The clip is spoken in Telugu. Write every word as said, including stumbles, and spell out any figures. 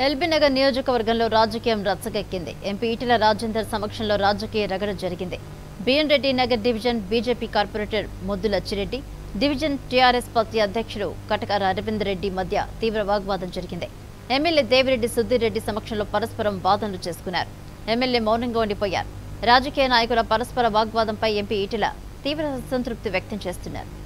ఎల్బీ నగర్ నియోజకవర్గంలో రాజకీయం రచ్చకెక్కింది. ఎంపీ ఈటెల రాజేందర్ సమక్షంలో రాజకీయ రగడ జరిగింది. BN Reddy Nagar division BJP corporator మాddula Atchi Reddy, division TRS party అధ్యక్షుడు కటకాల అరవింద్ రెడ్డి మధ్య తీవ్ర వాగ్వాదం జరిగింది. ఎమ్మెల్యే దేవిరెడ్డి సుధీర్ రెడ్డి సమక్షంలో పరస్పరం వాదనలు చేసుకున్నారు. ఎమ్మెల్యే మౌనంగా ఉండిపోయారు. రాజకీయ నాయకుల పరస్పర వాగ్వాదంపై ఎంపీ ఈటెల తీవ్ర అసంతృప్తి వ్యక్తం చేస్తున్నారు.